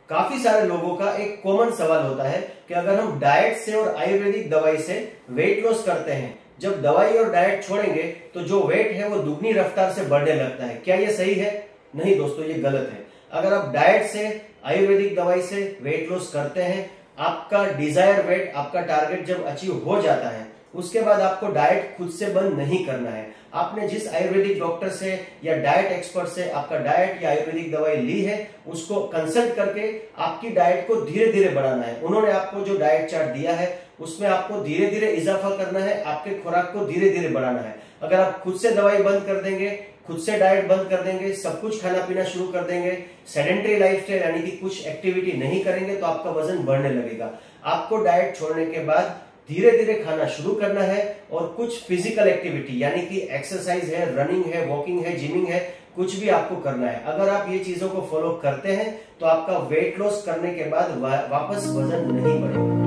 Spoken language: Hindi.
काफी सारे लोगों का एक कॉमन सवाल होता है कि अगर हम डाइट से और आयुर्वेदिक दवाई से वेट लॉस करते हैं, जब दवाई और डाइट छोड़ेंगे तो जो वेट है वो दुगनी रफ्तार से बढ़ने लगता है, क्या ये सही है? नहीं दोस्तों, ये गलत है। अगर आप डाइट से आयुर्वेदिक दवाई से वेट लॉस करते हैं, आपका डिजायर वेट, आपका टारगेट जब अचीव हो जाता है, उसके बाद आपको डाइट खुद से बंद नहीं करना है। आपने जिस आयुर्वेदिक डॉक्टर से या डाइट एक्सपर्ट से आपका डाइट या आयुर्वेदिक दवाई ली है, उसको कंसल्ट करके आपकी डाइट को धीरे धीरे बढ़ाना है। उन्होंने आपको जो डाइट चार्ट दिया है उसमें आपको धीरे धीरे इजाफा करना है, आपके खुराक को धीरे धीरे बढ़ाना है। अगर आप खुद से दवाई बंद कर देंगे, खुद से डाइट बंद कर देंगे, सब कुछ खाना पीना शुरू कर देंगे, सेडेंटरी लाइफस्टाइल यानी कि कुछ एक्टिविटी नहीं करेंगे, तो आपका वजन बढ़ने लगेगा। आपको डाइट छोड़ने के बाद धीरे धीरे खाना शुरू करना है और कुछ फिजिकल एक्टिविटी यानी कि एक्सरसाइज है, रनिंग है, वॉकिंग है, जिमिंग है, कुछ भी आपको करना है। अगर आप ये चीजों को फॉलो करते हैं तो आपका वेट लॉस करने के बाद वापस वजन नहीं बढ़ेगा।